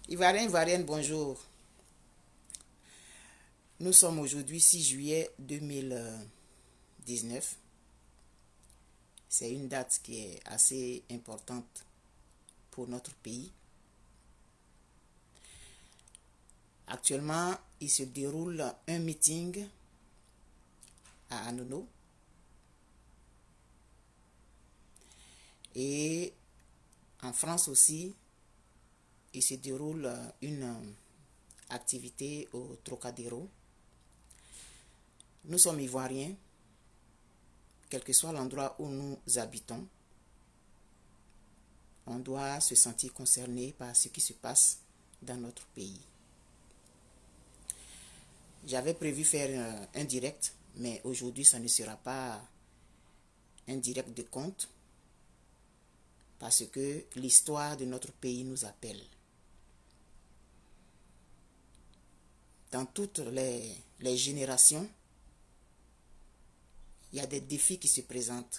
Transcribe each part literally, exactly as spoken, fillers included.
Ivoirien, Ivoirienne, bonjour. Nous sommes aujourd'hui six juillet deux mille dix-neuf. C'est une date qui est assez importante pour notre pays. Actuellement, il se déroule un meeting à Anono. Et en France aussi, il se déroule une activité au Trocadéro. Nous sommes Ivoiriens, quel que soit l'endroit où nous habitons. On doit se sentir concerné par ce qui se passe dans notre pays. J'avais prévu faire un direct, mais aujourd'hui, ça ne sera pas un direct de compte, parce que l'histoire de notre pays nous appelle. Dans toutes les, les générations, il y a des défis qui se présentent.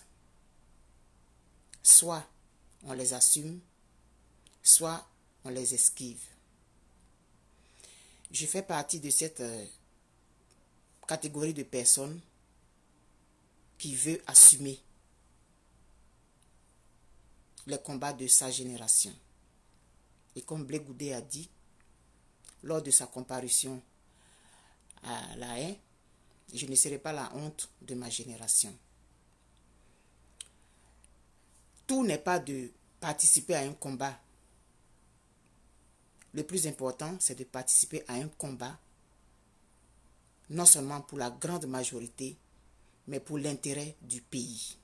Soit on les assume, soit on les esquive. Je fais partie de cette euh, catégorie de personnes qui veut assumer les combats de sa génération. Et comme Blé Goudé a dit, lors de sa comparution à La Haye, je ne serai pas la honte de ma génération. Tout n'est pas de participer à un combat. Le plus important, c'est de participer à un combat, non seulement pour la grande majorité, mais pour l'intérêt du pays.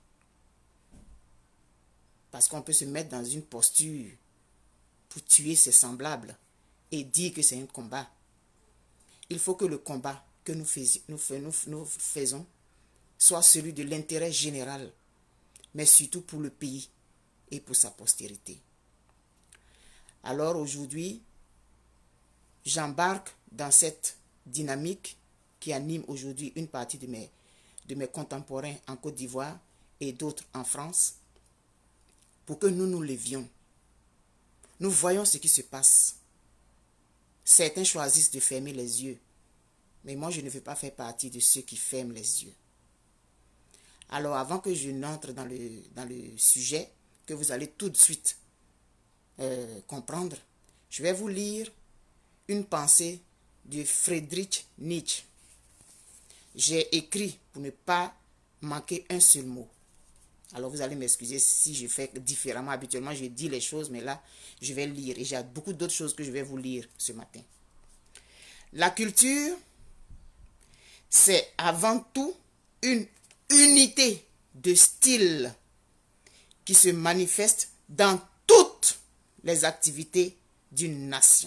Parce qu'on peut se mettre dans une posture pour tuer ses semblables et dire que c'est un combat. Il faut que le combat que nous, fais, nous, nous, nous faisons soit celui de l'intérêt général, mais surtout pour le pays et pour sa postérité. Alors aujourd'hui, j'embarque dans cette dynamique qui anime aujourd'hui une partie de mes, de mes contemporains en Côte d'Ivoire et d'autres en France, pour que nous nous levions. Nous voyons ce qui se passe. Certains choisissent de fermer les yeux, mais moi je ne veux pas faire partie de ceux qui ferment les yeux. Alors avant que je n'entre dans le, dans le sujet, que vous allez tout de suite euh, comprendre, je vais vous lire une pensée de Friedrich Nietzsche. J'ai écrit pour ne pas manquer un seul mot. Alors vous allez m'excuser si je fais différemment. Habituellement, je dis les choses, mais là, je vais lire. Et j'ai beaucoup d'autres choses que je vais vous lire ce matin. La culture, c'est avant tout une unité de style qui se manifeste dans toutes les activités d'une nation.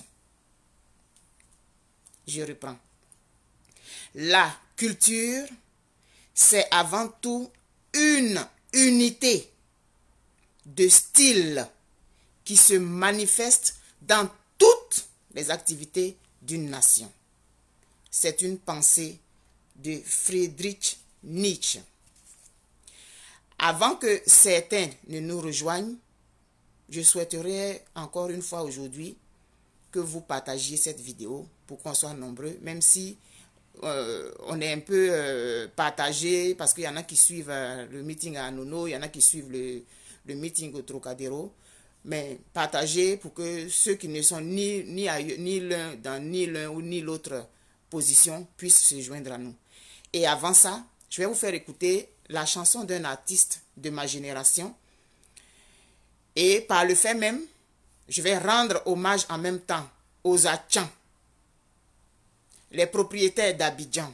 Je reprends. La culture, c'est avant tout une unité de style qui se manifeste dans toutes les activités d'une nation. C'est une pensée de Friedrich Nietzsche. Avant que certains ne nous rejoignent, je souhaiterais encore une fois aujourd'hui que vous partagiez cette vidéo pour qu'on soit nombreux, même si euh, on est un peu euh, partagé parce qu'il y en a qui suivent euh, le meeting à Anono, il y en a qui suivent le, le meeting au Trocadéro, mais partagez pour que ceux qui ne sont ni, ni, ni l'un dans ni l'un ou ni l'autre position puissent se joindre à nous. Et avant ça, je vais vous faire écouter la chanson d'un artiste de ma génération. Et par le fait même, je vais rendre hommage en même temps aux Atchans, les propriétaires d'Abidjan.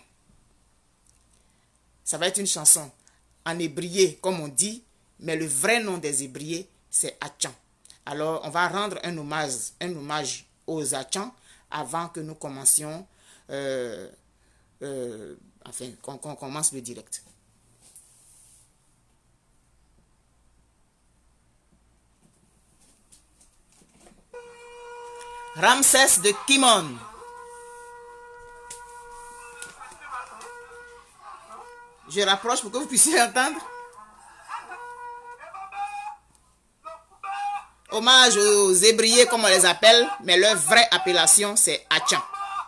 Ça va être une chanson en hébrier, comme on dit, mais le vrai nom des hébriers, c'est Atchans. Alors, on va rendre un hommage, un hommage aux Atchans avant que nous commencions, euh, euh, enfin, qu'on qu'on commence le direct. Ramsès de Kimon. Je rapproche pour que vous puissiez entendre. Hommage aux zébriers, comme on les appelle, mais leur vraie appellation, c'est Achan.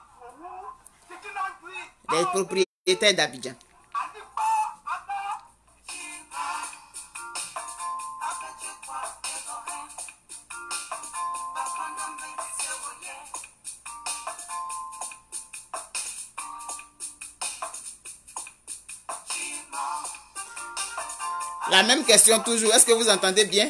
Les propriétaires d'Abidjan. La même question toujours. Est-ce que vous entendez bien?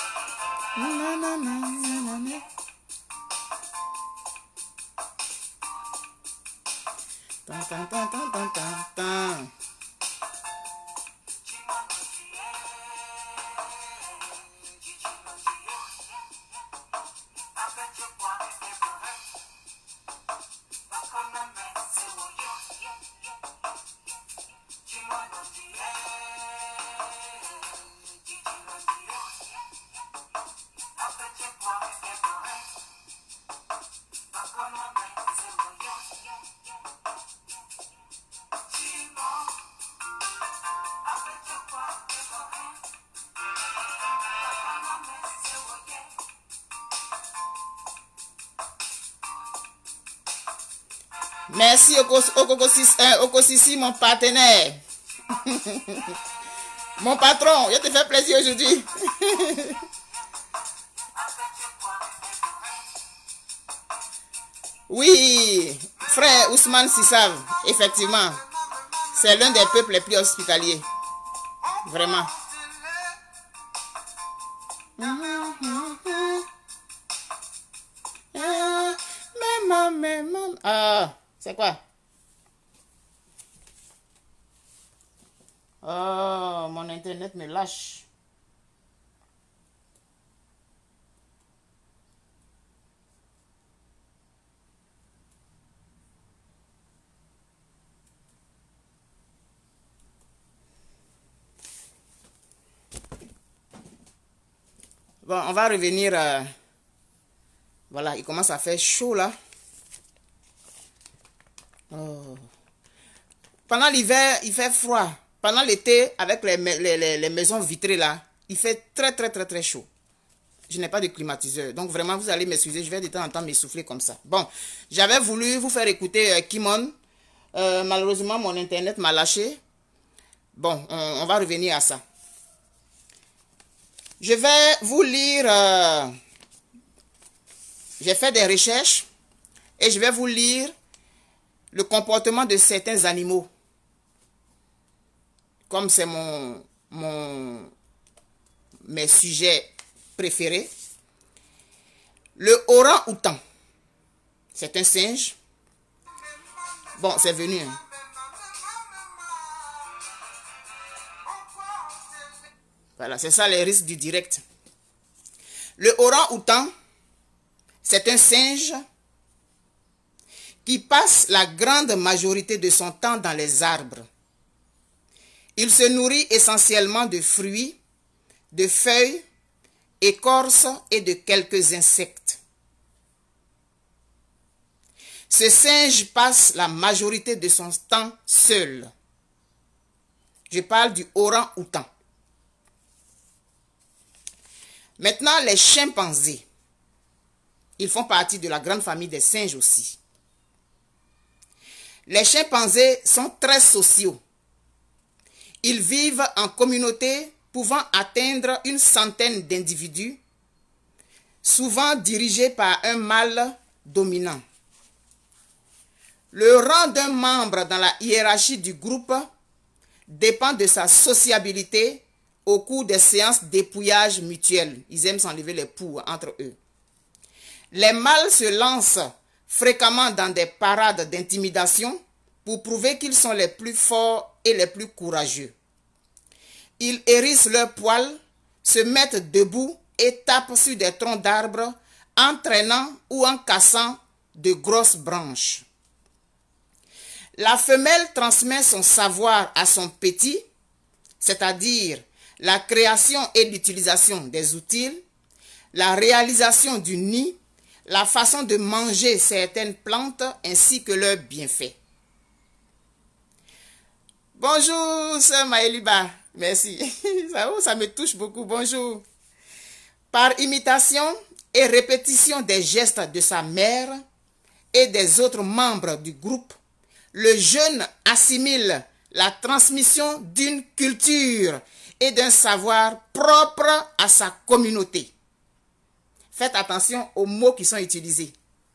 Tan, tan, tan, tan, tan, tan, tan. Merci Okosisi, mon partenaire. Mon patron, je te fais plaisir aujourd'hui. Oui, frère Ousmane Sissav, effectivement, c'est l'un des peuples les plus hospitaliers. Vraiment. Ah, c'est quoi? Oh, mon internet me lâche. Bon, on va revenir. Euh, voilà, il commence à faire chaud là. Oh. Pendant l'hiver, il fait froid. Pendant l'été, avec les, les, les, les maisons vitrées là, il fait très très très très chaud. Je n'ai pas de climatiseur. Donc vraiment, vous allez m'excuser. Je vais de temps en temps m'essouffler comme ça. Bon, j'avais voulu vous faire écouter euh, Kimon. Euh, malheureusement, mon internet m'a lâché. Bon, on, on va revenir à ça. Je vais vous lire... Euh, j'ai fait des recherches. Et je vais vous lire le comportement de certains animaux. Comme c'est mon, mon, mes sujets préférés. Le orang-outan, c'est un singe. Bon, c'est venu. Hein. Voilà, c'est ça les risques du direct. Le orang-outan, c'est un singe qui passe la grande majorité de son temps dans les arbres. Il se nourrit essentiellement de fruits, de feuilles, écorces et de quelques insectes. Ce singe passe la majorité de son temps seul. Je parle du orang-outan. Maintenant, les chimpanzés. Ils font partie de la grande famille des singes aussi. Les chimpanzés sont très sociaux. Ils vivent en communauté pouvant atteindre une centaine d'individus, souvent dirigés par un mâle dominant. Le rang d'un membre dans la hiérarchie du groupe dépend de sa sociabilité au cours des séances d'épouillage mutuel. Ils aiment s'enlever les poux entre eux. Les mâles se lancent fréquemment dans des parades d'intimidation pour prouver qu'ils sont les plus forts et les plus courageux. Ils hérissent leurs poils, se mettent debout et tapent sur des troncs d'arbres en traînant ou en cassant de grosses branches. La femelle transmet son savoir à son petit, c'est-à-dire la création et l'utilisation des outils, la réalisation du nid, la façon de manger certaines plantes ainsi que leurs bienfaits. Bonjour, sœur Maëliba. Merci. Ça, ça me touche beaucoup. Bonjour. Par imitation et répétition des gestes de sa mère et des autres membres du groupe, le jeune assimile la transmission d'une culture et d'un savoir propre à sa communauté. Faites attention aux mots qui sont utilisés.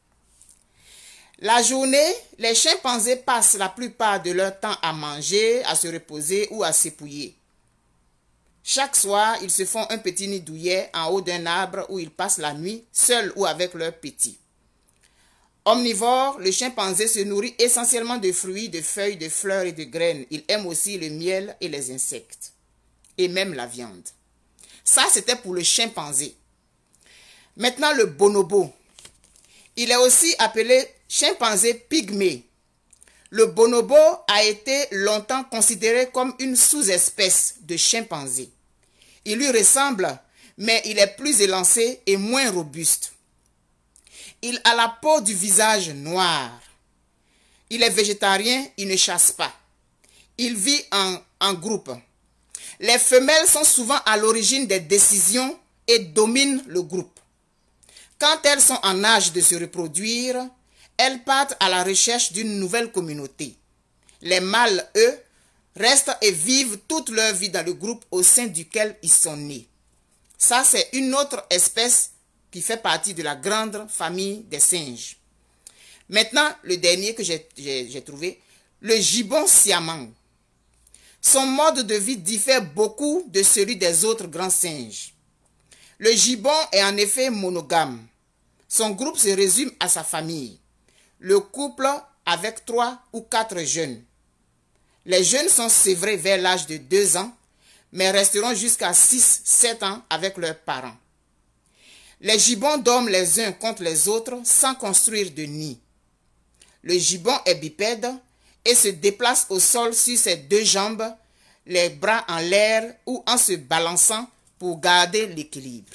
La journée, les chimpanzés passent la plupart de leur temps à manger, à se reposer ou à s'épouiller. Chaque soir, ils se font un petit nid douillet en haut d'un arbre où ils passent la nuit, seuls ou avec leurs petits. Omnivore, le chimpanzé se nourrit essentiellement de fruits, de feuilles, de fleurs et de graines. Il aime aussi le miel et les insectes, et même la viande. Ça, c'était pour le chimpanzé. Maintenant, le bonobo. Il est aussi appelé chimpanzé pygmée. Le bonobo a été longtemps considéré comme une sous-espèce de chimpanzé. Il lui ressemble, mais il est plus élancé et moins robuste. Il a la peau du visage noir. Il est végétarien, il ne chasse pas. Il vit en, en groupe. Les femelles sont souvent à l'origine des décisions et dominent le groupe. Quand elles sont en âge de se reproduire, elles partent à la recherche d'une nouvelle communauté. Les mâles, eux, restent et vivent toute leur vie dans le groupe au sein duquel ils sont nés. Ça, c'est une autre espèce qui fait partie de la grande famille des singes. Maintenant, le dernier que j'ai trouvé, le gibbon siamang. Son mode de vie diffère beaucoup de celui des autres grands singes. Le gibbon est en effet monogame. Son groupe se résume à sa famille. Le couple avec trois ou quatre jeunes. Les jeunes sont sévrés vers l'âge de deux ans, mais resteront jusqu'à six sept ans avec leurs parents. Les gibbons dorment les uns contre les autres sans construire de nid. Le gibbon est bipède et se déplace au sol sur ses deux jambes, les bras en l'air ou en se balançant pour garder l'équilibre.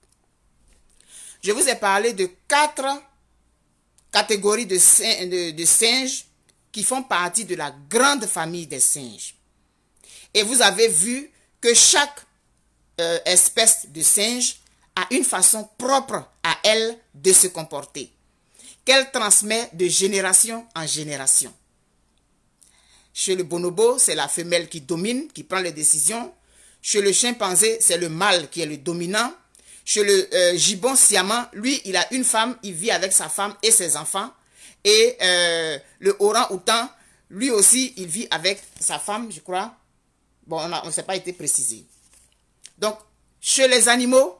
Je vous ai parlé de quatre catégories de, de, de singes qui font partie de la grande famille des singes. Et vous avez vu que chaque euh, espèce de singe a une façon propre à elle de se comporter, qu'elle transmet de génération en génération. Chez le bonobo, c'est la femelle qui domine, qui prend les décisions. Chez le chimpanzé, c'est le mâle qui est le dominant. Chez le euh, gibbon siamang, lui, il a une femme, il vit avec sa femme et ses enfants. Et euh, le orang-outan, lui aussi, il vit avec sa femme, je crois. Bon, on ne s'est pas été précisé. Donc, chez les animaux,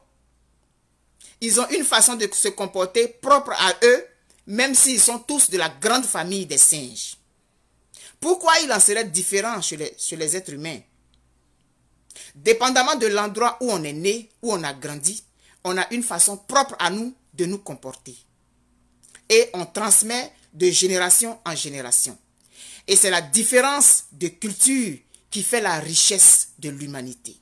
ils ont une façon de se comporter propre à eux, même s'ils sont tous de la grande famille des singes. Pourquoi il en serait différent chez les, chez les êtres humains? Dépendamment de l'endroit où on est né, où on a grandi, on a une façon propre à nous de nous comporter. Et on transmet de génération en génération. Et c'est la différence de culture qui fait la richesse de l'humanité.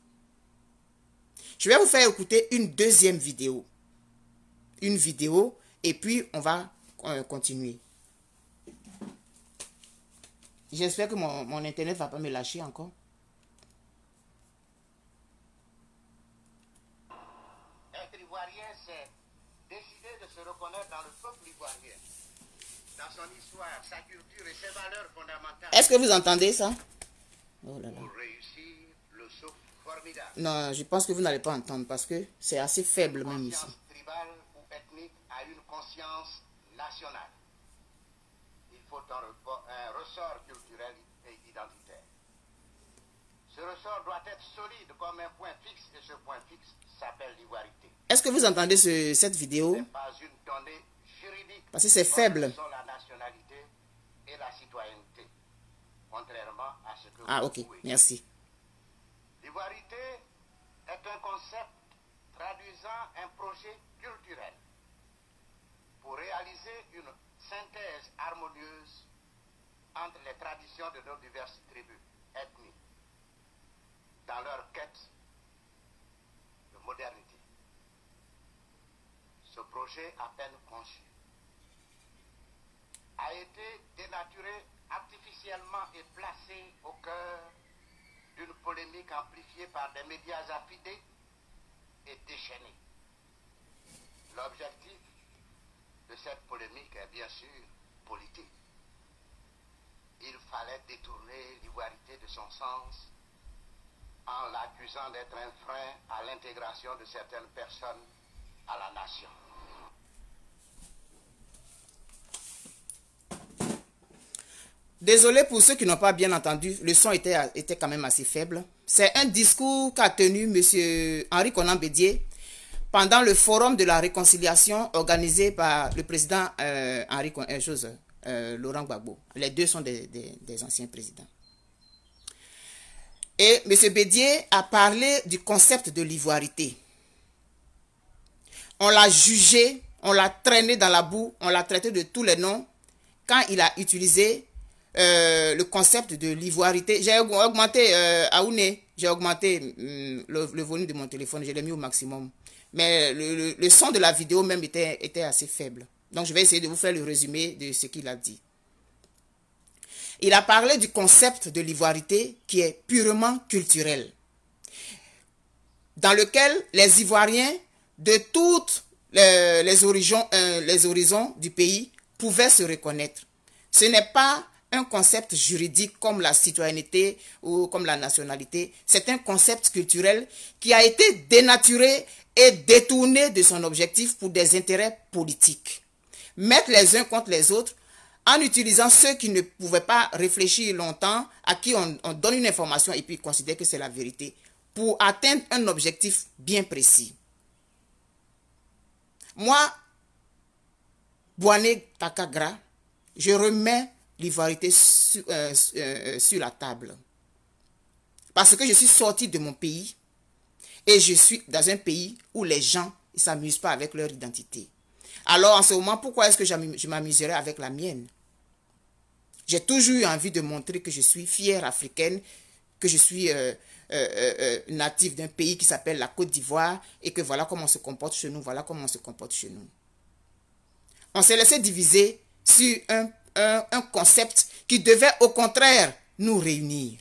Je vais vous faire écouter une deuxième vidéo. Une vidéo et puis on va euh, continuer. J'espère que mon, mon internet ne va pas me lâcher encore. Être ivoirien, c'est décider de se reconnaître dans le peuple ivoirien, dans son histoire, sa culture et ses valeurs fondamentales. Est-ce que vous entendez ça? Oh là là. Pour réussir le saut formidable. Non, je pense que vous n'allez pas entendre parce que c'est assez faible même ici. Tribale ou ethnique à une conscience nationale. Il faut un, un ressort culturel et identitaire. Ce ressort doit être solide comme un point fixe et ce point fixe s'appelle l'ivoirité. Est-ce que vous entendez ce, cette vidéo? C'est pas une donnée juridique. Parce que c'est faible. Ce sont la nationalité et la citoyenneté, contrairement à ce que Ah, vous ok, pouvez. merci. L'ivoirité est un concept traduisant un projet culturel pour réaliser une synthèse harmonieuse entre les traditions de nos diverses tribus ethniques dans leur quête de modernité. Ce projet à peine conçu a été dénaturé artificiellement et placé au cœur d'une polémique amplifiée par des médias affidés et déchaînés. L'objectif de cette polémique est bien sûr politique. Il fallait détourner l'ivoirité de son sens en l'accusant d'être un frein à l'intégration de certaines personnes à la nation. Désolé pour ceux qui n'ont pas bien entendu, le son était, était quand même assez faible. C'est un discours qu'a tenu M. Henri Konan Bédié pendant le forum de la réconciliation organisé par le président euh, Henri euh, chose, euh, Laurent Gbagbo. Les deux sont des, des, des anciens présidents. Et M. Bédié a parlé du concept de l'ivoirité. On l'a jugé, on l'a traîné dans la boue, on l'a traité de tous les noms quand il a utilisé euh, le concept de l'ivoirité. J'ai augmenté, euh, Aouné, j'ai augmenté euh, le, le volume de mon téléphone, je l'ai mis au maximum. Mais le, le, le son de la vidéo même était, était assez faible. Donc je vais essayer de vous faire le résumé de ce qu'il a dit. Il a parlé du concept de l'ivoirité qui est purement culturel, dans lequel les Ivoiriens de toutes les, les, horizons, euh, les horizons du pays pouvaient se reconnaître. Ce n'est pas un concept juridique comme la citoyenneté ou comme la nationalité. C'est un concept culturel qui a été dénaturé et détourné de son objectif pour des intérêts politiques. Mettre les uns contre les autres en utilisant ceux qui ne pouvaient pas réfléchir longtemps, à qui on, on donne une information et puis considère que c'est la vérité, pour atteindre un objectif bien précis. Moi, Bouané Takagra, je remets l'ivoirité sur, euh, euh, sur la table. Parce que je suis sorti de mon pays et je suis dans un pays où les gens ne s'amusent pas avec leur identité. Alors en ce moment, pourquoi est-ce que je m'amuserais avec la mienne? J'ai toujours eu envie de montrer que je suis fière africaine, que je suis euh, euh, euh, native d'un pays qui s'appelle la Côte d'Ivoire et que voilà comment on se comporte chez nous, voilà comment on se comporte chez nous. On s'est laissé diviser sur un, un, un concept qui devait au contraire nous réunir.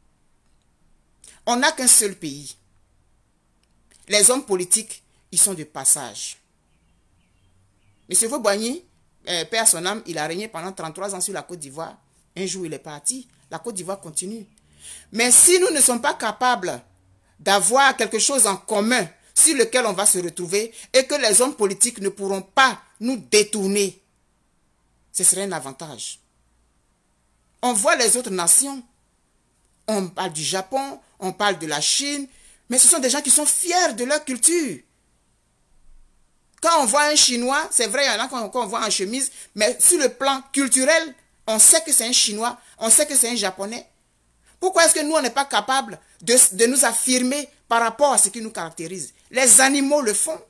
On n'a qu'un seul pays. Les hommes politiques, ils sont de passage. M. Vauboigny, euh, père son âme, il a régné pendant trente-trois ans sur la Côte d'Ivoire. Un jour, il est parti. La Côte d'Ivoire continue. Mais si nous ne sommes pas capables d'avoir quelque chose en commun sur lequel on va se retrouver et que les hommes politiques ne pourront pas nous détourner, ce serait un avantage. On voit les autres nations. On parle du Japon, on parle de la Chine, mais ce sont des gens qui sont fiers de leur culture. Quand on voit un Chinois, c'est vrai, il y en a quand on voit en chemise, mais sur le plan culturel, on sait que c'est un Chinois, on sait que c'est un Japonais. Pourquoi est-ce que nous, on n'est pas capable de, de nous affirmer par rapport à ce qui nous caractérise? Les animaux le font.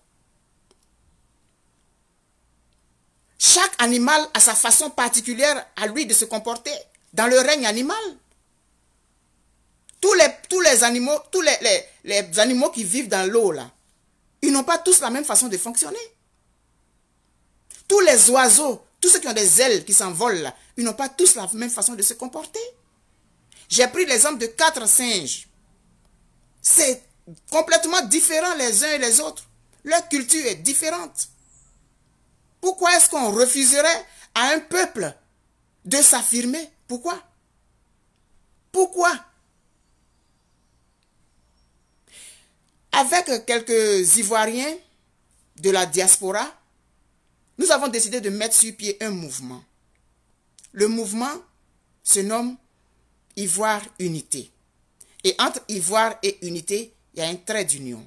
Chaque animal a sa façon particulière à lui de se comporter dans le règne animal. Tous les, tous les animaux, tous les, les, les animaux qui vivent dans l'eau, là, ils n'ont pas tous la même façon de fonctionner. Tous les oiseaux, tous ceux qui ont des ailes qui s'envolent là, ils n'ont pas tous la même façon de se comporter. J'ai pris l'exemple de quatre singes. C'est complètement différent les uns et les autres. Leur culture est différente. Pourquoi est-ce qu'on refuserait à un peuple de s'affirmer? Pourquoi? Pourquoi? Avec quelques Ivoiriens de la diaspora, nous avons décidé de mettre sur pied un mouvement. Le mouvement se nomme Ivoire Unité. Et entre Ivoire et Unité, il y a un trait d'union.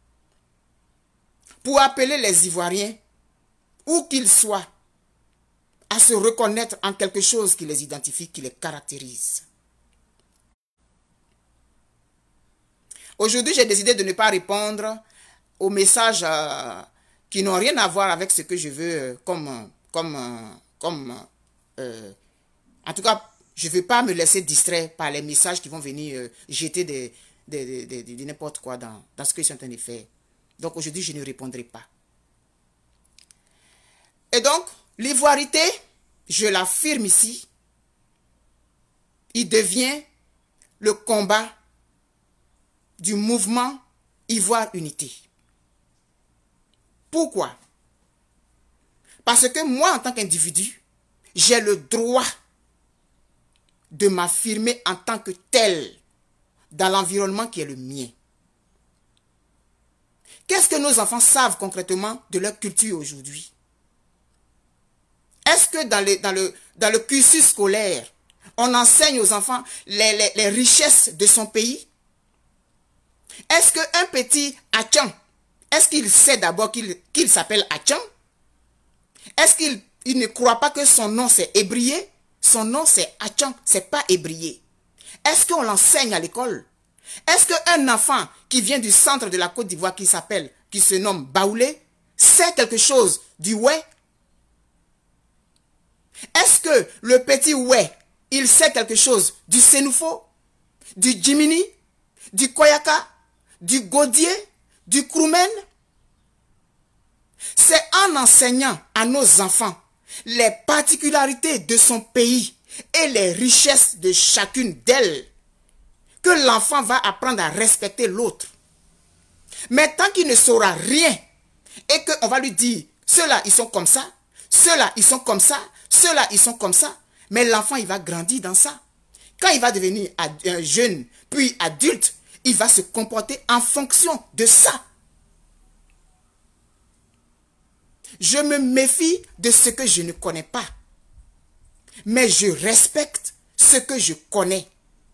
Pour appeler les Ivoiriens, où qu'ils soient, à se reconnaître en quelque chose qui les identifie, qui les caractérise. Aujourd'hui, j'ai décidé de ne pas répondre aux messages euh, qui n'ont rien à voir avec ce que je veux euh, comme... comme, euh, comme euh, en tout cas, je ne veux pas me laisser distraire par les messages qui vont venir euh, jeter de, de, de, de, de n'importe quoi dans, dans ce que je suis en train de faire. Donc aujourd'hui, je ne répondrai pas. Et donc, l'ivoirité, je l'affirme ici, il devient le combat du mouvement Ivoire Unité. Pourquoi? Parce que moi, en tant qu'individu, j'ai le droit de m'affirmer en tant que tel dans l'environnement qui est le mien. Qu'est-ce que nos enfants savent concrètement de leur culture aujourd'hui? Est-ce que dans, les, dans, le, dans le cursus scolaire, on enseigne aux enfants les, les, les richesses de son pays? Est-ce qu'un petit Achan, est-ce qu'il sait d'abord qu'il qu'il s'appelle Achan? Est-ce qu'il il ne croit pas que son nom c'est Ébrié? Son nom c'est Achan, c'est pas Ébrié. Est-ce qu'on l'enseigne à l'école? Est-ce qu'un enfant qui vient du centre de la Côte d'Ivoire qui s'appelle, qui se nomme Baoulé, sait quelque chose du Oué? Est-ce que le petit Oué, il sait quelque chose du Sénoufo, du Djimini, du Koyaka, du Godier, du Kroumen? C'est en enseignant à nos enfants les particularités de son pays et les richesses de chacune d'elles que l'enfant va apprendre à respecter l'autre. Mais tant qu'il ne saura rien et qu'on va lui dire, ceux-là, ils sont comme ça, ceux-là, ils sont comme ça, ceux-là, ils sont comme ça, mais l'enfant, il va grandir dans ça. Quand il va devenir un jeune, puis adulte, il va se comporter en fonction de ça. Je me méfie de ce que je ne connais pas, mais je respecte ce que je connais.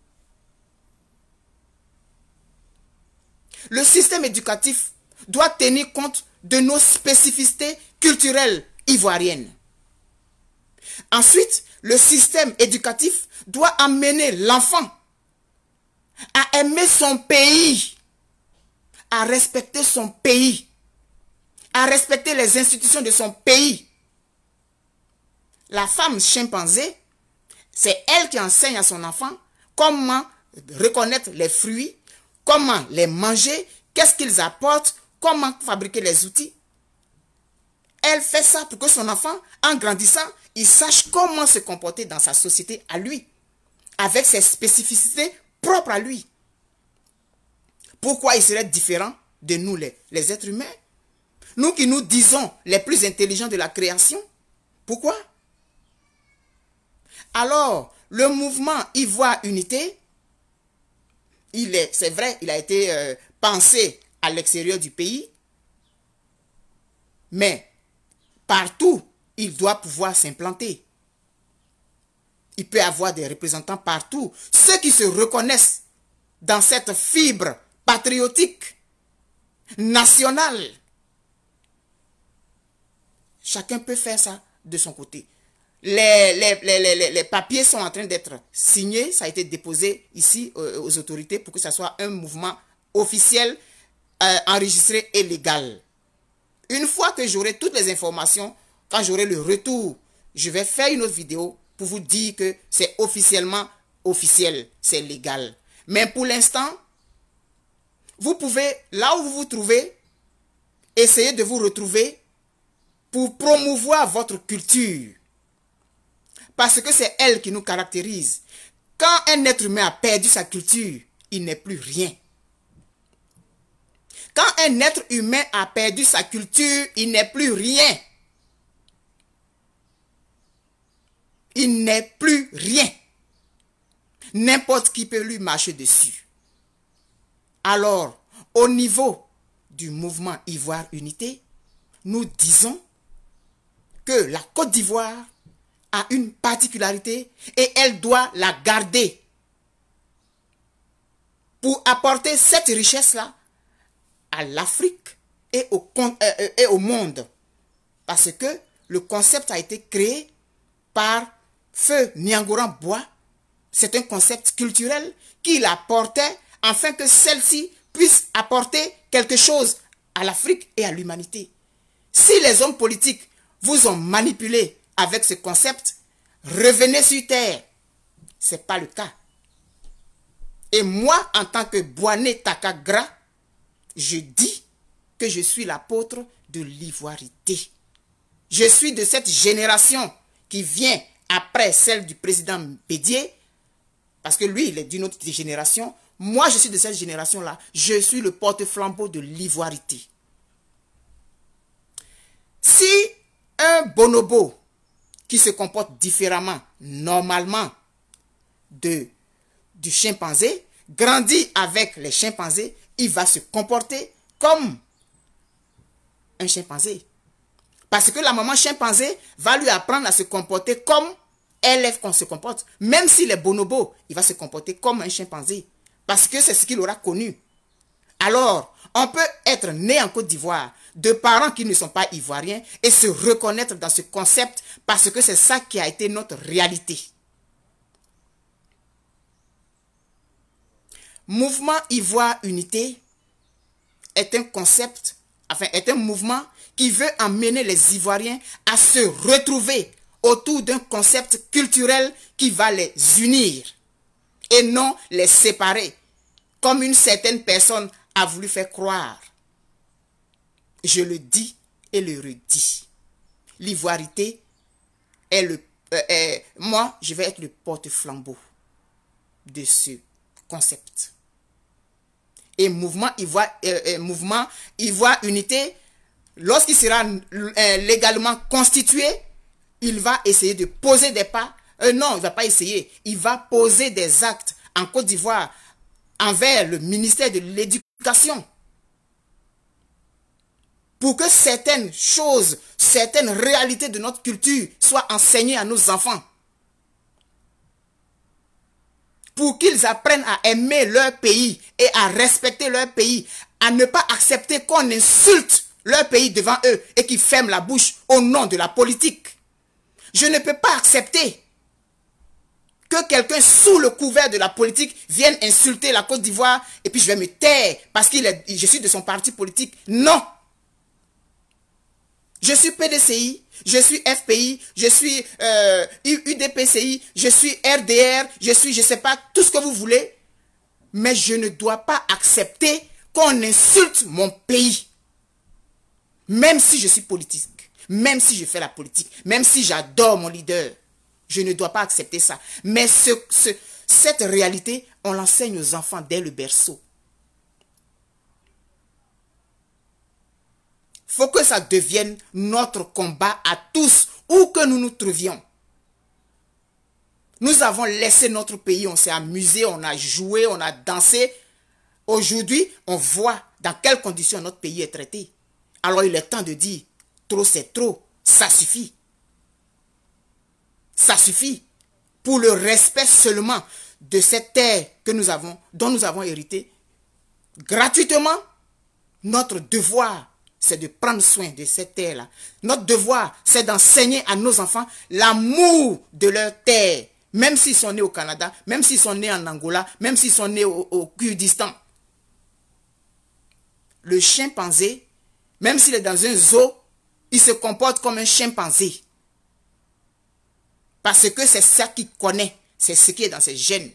Le système éducatif doit tenir compte de nos spécificités culturelles ivoiriennes. Ensuite, le système éducatif doit amener l'enfant à aimer son pays, à respecter son pays, à respecter les institutions de son pays. La femme chimpanzé, c'est elle qui enseigne à son enfant comment reconnaître les fruits, comment les manger, qu'est-ce qu'ils apportent, comment fabriquer les outils. Elle fait ça pour que son enfant, en grandissant, il sache comment se comporter dans sa société à lui, avec ses spécificités propres à lui. Pourquoi il serait différent de nous, les, les êtres humains? Nous qui nous disons les plus intelligents de la création. Pourquoi? Alors, le mouvement Ivoire Unité, il est, c'est vrai, il a été euh, pensé à l'extérieur du pays, mais partout, il doit pouvoir s'implanter. Il peut y avoir des représentants partout. Ceux qui se reconnaissent dans cette fibre patriotique, nationale, chacun peut faire ça de son côté. Les, les, les, les, les papiers sont en train d'être signés. Ça a été déposé ici euh, aux autorités pour que ça soit un mouvement officiel, euh, enregistré et légal. Une fois que j'aurai toutes les informations, quand j'aurai le retour, je vais faire une autre vidéo pour vous dire que c'est officiellement officiel, c'est légal. Mais pour l'instant, vous pouvez, là où vous vous trouvez, essayer de vous retrouver pour promouvoir votre culture. Parce que c'est elle qui nous caractérise. Quand un être humain a perdu sa culture, il n'est plus rien. Quand un être humain a perdu sa culture, il n'est plus rien. Il n'est plus rien. N'importe qui peut lui marcher dessus. Alors, au niveau du mouvement Ivoire Unité, nous disons que la Côte d'Ivoire a une particularité et elle doit la garder pour apporter cette richesse-là à l'Afrique et, euh, et au monde. Parce que le concept a été créé par Feu Niangoran Bois. C'est un concept culturel qu'il apportait afin que celle-ci puisse apporter quelque chose à l'Afrique et à l'humanité. Si les hommes politiques vous ont manipulé avec ce concept, revenez sur terre. Ce n'est pas le cas. Et moi, en tant que Boané Takagra, je dis que je suis l'apôtre de l'ivoirité. Je suis de cette génération qui vient après celle du président Bédié, parce que lui, il est d'une autre génération. Moi, je suis de cette génération-là. Je suis le porte-flambeau de l'ivoirité. Si un bonobo qui se comporte différemment, normalement, de, du chimpanzé, grandit avec les chimpanzés, il va se comporter comme un chimpanzé. Parce que la maman chimpanzé va lui apprendre à se comporter comme elle qu'on se comporte. Même s'il est bonobo, il va se comporter comme un chimpanzé. Parce que c'est ce qu'il aura connu. Alors, on peut être né en Côte d'Ivoire de parents qui ne sont pas ivoiriens et se reconnaître dans ce concept parce que c'est ça qui a été notre réalité. Mouvement Ivoire Unité est un concept, enfin est un mouvement qui veut amener les Ivoiriens à se retrouver autour d'un concept culturel qui va les unir et non les séparer, comme une certaine personne a voulu faire croire. Je le dis et le redis. L'ivoirité est le... Euh, est, moi, je vais être le porte-flambeau de ce concept. Et mouvement Ivoire, euh, euh, mouvement Ivoire Unité, lorsqu'il sera euh, légalement constitué, il va essayer de poser des pas. Euh, non, il ne va pas essayer. Il va poser des actes en Côte d'Ivoire envers le ministère de l'Éducation pour que certaines choses, certaines réalités de notre culture soient enseignées à nos enfants. Pour qu'ils apprennent à aimer leur pays et à respecter leur pays, à ne pas accepter qu'on insulte leur pays devant eux et qu'ils ferment la bouche au nom de la politique. Je ne peux pas accepter que quelqu'un sous le couvert de la politique vienne insulter la Côte d'Ivoire et puis je vais me taire parce que je suis de son parti politique. Non! Je suis P D C I, je suis F P I, je suis euh, U D P C I, je suis R D R, je suis, je ne sais pas, tout ce que vous voulez. Mais je ne dois pas accepter qu'on insulte mon pays. Même si je suis politique, même si je fais la politique, même si j'adore mon leader. Je ne dois pas accepter ça. Mais ce, ce, cette réalité, on l'enseigne aux enfants dès le berceau. Il faut que ça devienne notre combat à tous, où que nous nous trouvions. Nous avons laissé notre pays, on s'est amusé, on a joué, on a dansé. Aujourd'hui, on voit dans quelles conditions notre pays est traité. Alors il est temps de dire, trop c'est trop, ça suffit. Ça suffit pour le respect seulement de cette terre que nous avons, dont nous avons hérité. Gratuitement, notre devoir, c'est de prendre soin de cette terre-là. Notre devoir, c'est d'enseigner à nos enfants l'amour de leur terre. Même s'ils sont nés au Canada, même s'ils sont nés en Angola, même s'ils sont nés au, au Kurdistan. Le chimpanzé, même s'il est dans un zoo, il se comporte comme un chimpanzé. Parce que c'est ça qu'il connaît. C'est ce qui est dans ses gènes.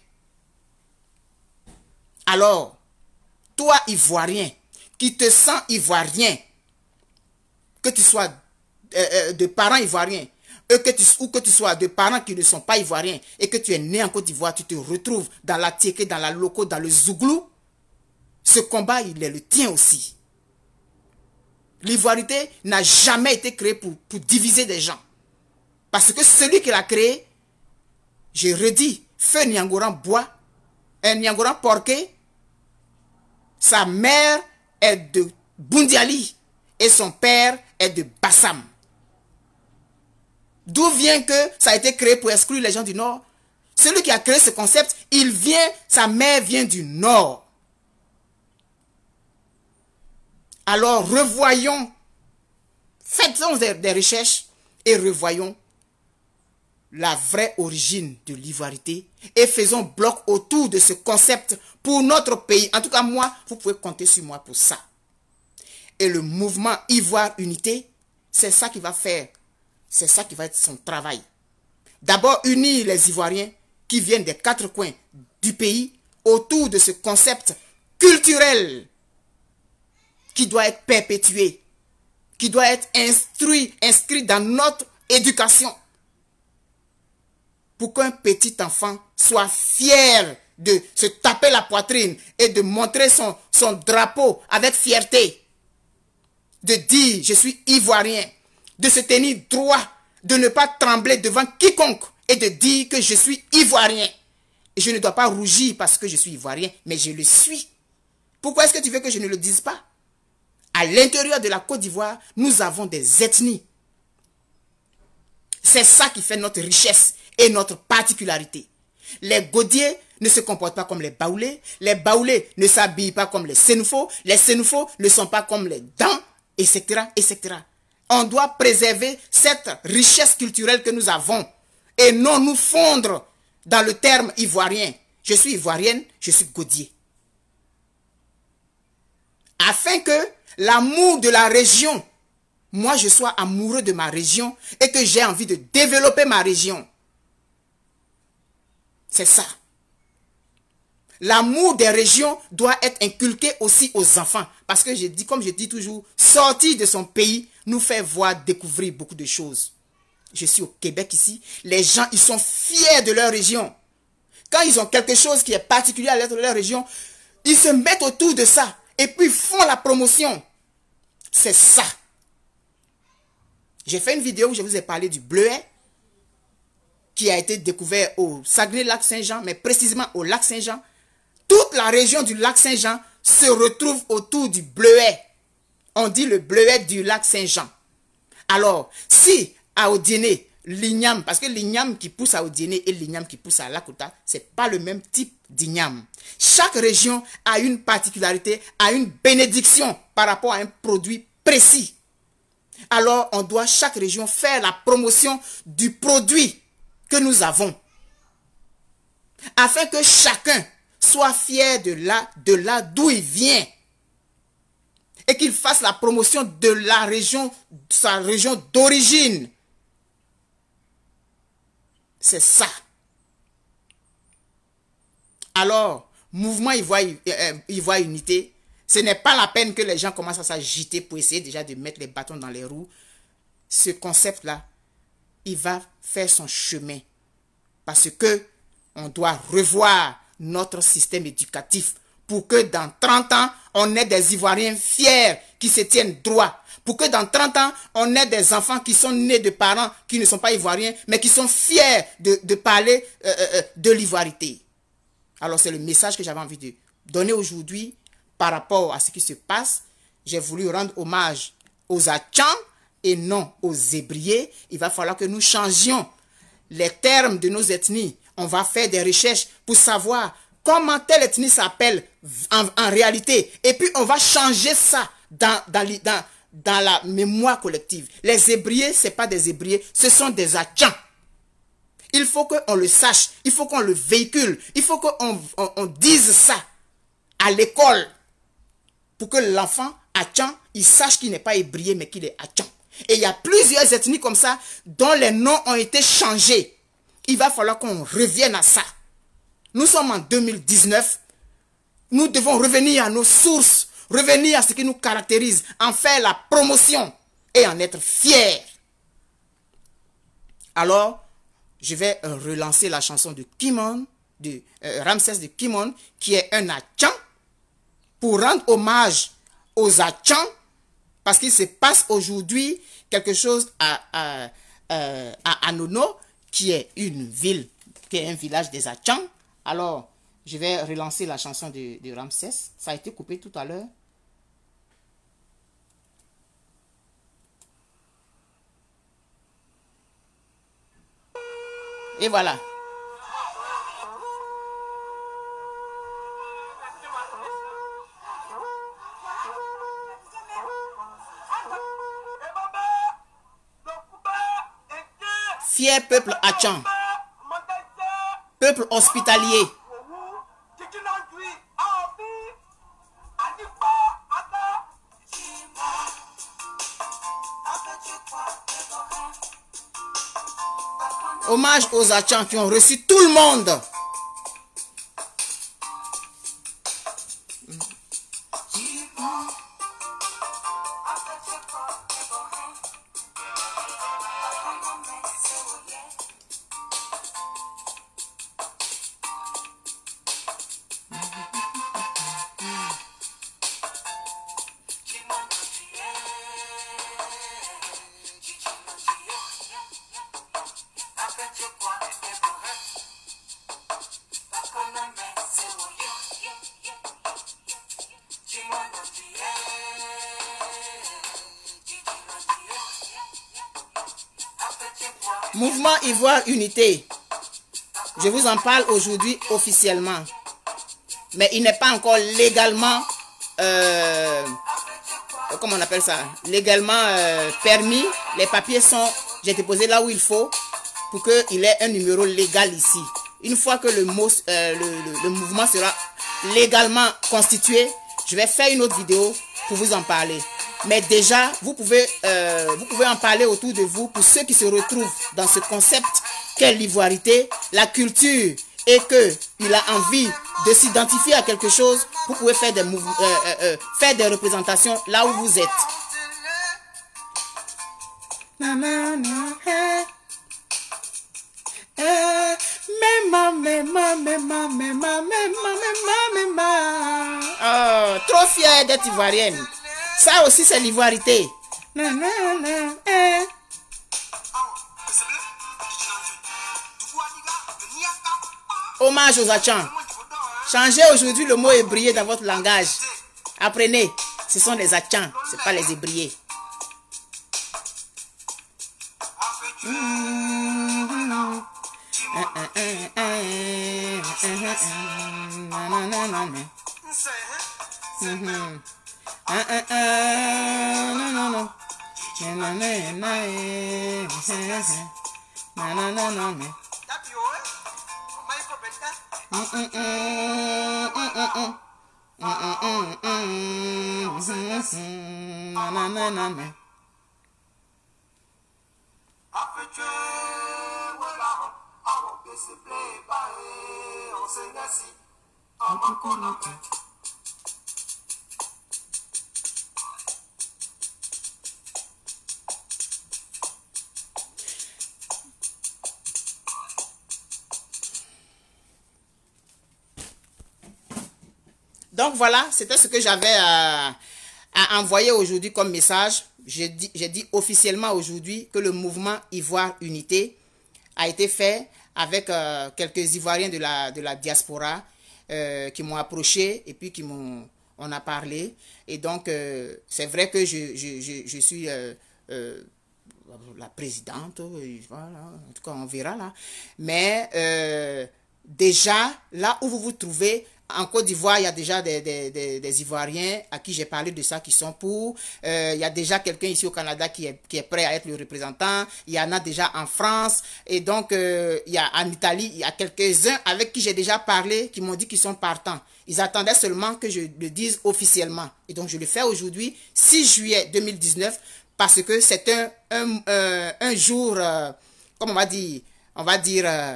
Alors, toi, Ivoirien, qui te sens Ivoirien, que tu sois euh, de parents ivoiriens, ou que, tu, ou que tu sois de parents qui ne sont pas ivoiriens, et que tu es né en Côte d'Ivoire, tu te retrouves dans la Tiéké, dans la Loko, dans le Zouglou, ce combat, il est le tien aussi. L'ivoirité n'a jamais été créée pour, pour diviser des gens. Parce que celui qui l'a créé, je redis, Feu Nyangoran bois, un Nyangoran porqué, sa mère est de Bundiali et son père est de Bassam. D'où vient que ça a été créé pour exclure les gens du Nord? Celui qui a créé ce concept, il vient, sa mère vient du Nord. Alors revoyons, faisons des, des recherches et revoyons la vraie origine de l'ivoirité et faisons bloc autour de ce concept pour notre pays. En tout cas, moi, vous pouvez compter sur moi pour ça. Et le mouvement Ivoire Unité, c'est ça qui va faire, c'est ça qui va être son travail. D'abord, unir les Ivoiriens qui viennent des quatre coins du pays autour de ce concept culturel qui doit être perpétué, qui doit être instruit, inscrit dans notre éducation. Pour qu'un petit enfant soit fier de se taper la poitrine et de montrer son, son drapeau avec fierté. De dire, je suis ivoirien. de se tenir droit, de ne pas trembler devant quiconque et de dire que je suis ivoirien. Et je ne dois pas rougir parce que je suis ivoirien, mais je le suis. Pourquoi est-ce que tu veux que je ne le dise pas? À l'intérieur de la Côte d'Ivoire, nous avons des ethnies. C'est ça qui fait notre richesse et notre particularité. Les Godiers ne se comportent pas comme les Baoulés. Les Baoulés ne s'habillent pas comme les Sénoufos. Les Sénoufos ne sont pas comme les Dans, et cetera, et cetera. On doit préserver cette richesse culturelle que nous avons et non nous fondre dans le terme ivoirien. Je suis ivoirienne, je suis Godier. Afin que l'amour de la région, moi je sois amoureux de ma région et que j'ai envie de développer ma région. C'est ça. L'amour des régions doit être inculqué aussi aux enfants. Parce que je dis, comme je dis toujours, sortir de son pays nous fait voir, découvrir beaucoup de choses. Je suis au Québec ici. Les gens, ils sont fiers de leur région. Quand ils ont quelque chose qui est particulier à leur région, ils se mettent autour de ça. Et puis font la promotion. C'est ça. J'ai fait une vidéo où je vous ai parlé du bleuet qui a été découvert au Saguenay-Lac-Saint-Jean, mais précisément au Lac-Saint-Jean. Toute la région du Lac-Saint-Jean se retrouve autour du bleuet. On dit le bleuet du Lac-Saint-Jean. Alors, si à Odiéné, l'igname, parce que l'igname qui pousse à Odiéné et l'igname qui pousse à Lakota, ce n'est pas le même type d'igname. Chaque région a une particularité, a une bénédiction par rapport à un produit précis. Alors, on doit chaque région faire la promotion du produit que nous avons. Afin que chacun soit fier de là, de là d'où il vient. Et qu'il fasse la promotion de la région, sa région d'origine. C'est ça. Alors, mouvement Ivoire, euh, Ivoire Unité, ce n'est pas la peine que les gens commencent à s'agiter pour essayer déjà de mettre les bâtons dans les roues. Ce concept-là, il va faire son chemin. Parce que on doit revoir notre système éducatif pour que dans trente ans, on ait des Ivoiriens fiers qui se tiennent droit. Pour que dans trente ans, on ait des enfants qui sont nés de parents qui ne sont pas Ivoiriens, mais qui sont fiers de, de parler euh, euh, de l'ivoirité. Alors c'est le message que j'avais envie de donner aujourd'hui par rapport à ce qui se passe. J'ai voulu rendre hommage aux Atchans et non aux Zébriers. Il va falloir que nous changions les termes de nos ethnies. On va faire des recherches pour savoir comment telle ethnie s'appelle en, en réalité. Et puis on va changer ça dans, dans, dans, dans la mémoire collective. Les Zébriers, ce n'est pas des Zébriers, ce sont des Atchans. Il faut qu'on le sache, il faut qu'on le véhicule, il faut qu'on on, on dise ça à l'école pour que l'enfant Atchan, il sache qu'il n'est pas hébrier mais qu'il est Atchan. Et il y a plusieurs ethnies comme ça dont les noms ont été changés. Il va falloir qu'on revienne à ça. Nous sommes en deux mille dix-neuf. Nous devons revenir à nos sources, revenir à ce qui nous caractérise, en faire la promotion et en être fiers. Alors, je vais euh, relancer la chanson de Kimon, de euh, Ramsès de Kimon, qui est un Atchan, pour rendre hommage aux Atchans, parce qu'il se passe aujourd'hui quelque chose à, à, à, à Anono, qui est une ville, qui est un village des Atchans. Alors, je vais relancer la chanson de, de Ramsès. Ça a été coupé tout à l'heure. Et voilà. Fier peuple Atchan, peuple hospitalier. Hommage aux Atchans qui ont reçu tout le monde. Mouvement Ivoire Unité. Je vous en parle aujourd'hui officiellement. Mais il n'est pas encore légalement, euh, comment on appelle ça, légalement euh, permis. Les papiers sont, j'ai déposé là où il faut pour qu'il ait un numéro légal ici. Une fois que le, mot, euh, le, le, le mouvement sera légalement constitué, je vais faire une autre vidéo pour vous en parler. Mais déjà, vous pouvez, euh, vous pouvez en parler autour de vous pour ceux qui se retrouvent dans ce concept qu'est l'ivoirité, la culture, et qu'il a envie de s'identifier à quelque chose. Vous pouvez faire des, euh, euh, euh, faire des représentations là où vous êtes. Oh, trop fière d'être ivoirienne. Ça aussi, c'est l'ivoirité. Hommage aux Achans. Changez aujourd'hui le mot ébrié dans votre langage. Apprenez. Ce sont les Achans, ce n'est pas les ébriés. Donc voilà, c'était ce que j'avais à, à envoyer aujourd'hui comme message. J'ai dit, j'ai dit officiellement aujourd'hui que le mouvement Ivoire Unité a été fait avec euh, quelques Ivoiriens de la, de la diaspora euh, qui m'ont approché et puis qui m'ont on a parlé. Et donc, euh, c'est vrai que je, je, je, je suis euh, euh, la présidente, voilà, en tout cas on verra là. Mais euh, déjà, là où vous vous trouvez, en Côte d'Ivoire, il y a déjà des, des, des, des Ivoiriens à qui j'ai parlé de ça qui sont pour. Euh, il y a déjà quelqu'un ici au Canada qui est, qui est prêt à être le représentant. Il y en a déjà en France. Et donc, euh, il y a en Italie, il y a quelques-uns avec qui j'ai déjà parlé qui m'ont dit qu'ils sont partants. Ils attendaient seulement que je le dise officiellement. Et donc, je le fais aujourd'hui, six juillet deux mille dix-neuf, parce que c'est un, un, euh, un jour, euh, comme on va dire, on va dire euh,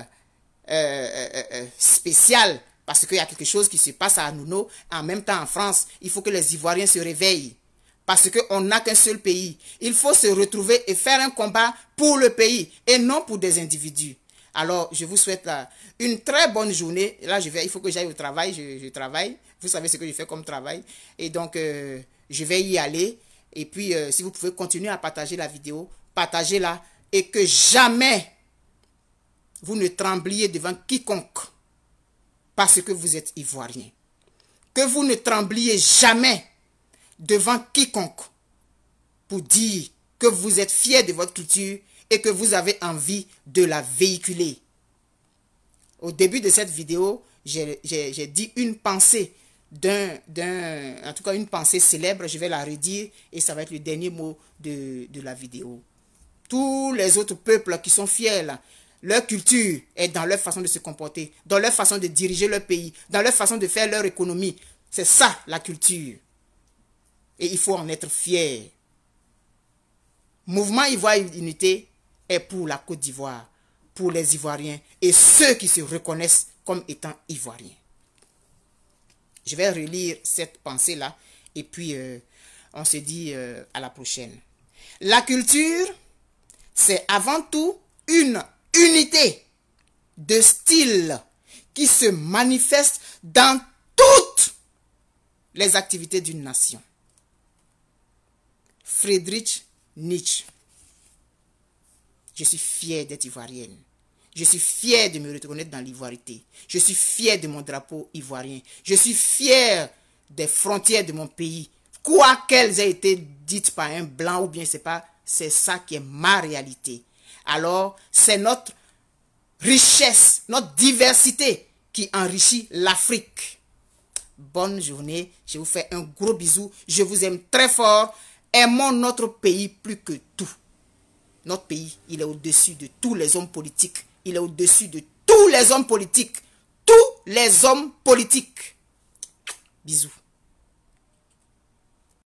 euh, euh, euh, spécial. Parce qu'il y a quelque chose qui se passe à Hanouno, en même temps en France, il faut que les Ivoiriens se réveillent. Parce qu'on n'a qu'un seul pays. Il faut se retrouver et faire un combat pour le pays et non pour des individus. Alors, je vous souhaite là, une très bonne journée. Là, je vais, il faut que j'aille au travail, je, je travaille. Vous savez ce que je fais comme travail. Et donc, euh, je vais y aller. Et puis, euh, si vous pouvez continuer à partager la vidéo, partagez-la. Et que jamais vous ne trembliez devant quiconque. Parce que vous êtes Ivoirien. Que vous ne trembliez jamais devant quiconque pour dire que vous êtes fiers de votre culture et que vous avez envie de la véhiculer. Au début de cette vidéo, j'ai dit une pensée d'un, d'un, en tout cas une pensée célèbre, je vais la redire et ça va être le dernier mot de, de la vidéo. Tous les autres peuples qui sont fiers là, leur culture est dans leur façon de se comporter, dans leur façon de diriger leur pays, dans leur façon de faire leur économie. C'est ça la culture. Et il faut en être fier. Mouvement Ivoire Unité est pour la Côte d'Ivoire, pour les Ivoiriens et ceux qui se reconnaissent comme étant Ivoiriens. Je vais relire cette pensée-là et puis euh, on se dit euh, à la prochaine. La culture, c'est avant tout une unité de style qui se manifeste dans toutes les activités d'une nation. Friedrich Nietzsche. Je suis fière d'être ivoirienne. Je suis fière de me reconnaître dans l'ivoirité. Je suis fière de mon drapeau ivoirien. Je suis fière des frontières de mon pays. Quoi qu'elles aient été dites par un blanc ou bien c'est pas, c'est ça qui est ma réalité. alors c'est notre richesse, notre diversité qui enrichit l'Afrique. Bonne journée, je vous fais un gros bisou, je vous aime très fort. Aimons notre pays plus que tout. Notre pays, il est au-dessus de tous les hommes politiques. Il est au-dessus de tous les hommes politiques. Tous les hommes politiques. Bisous.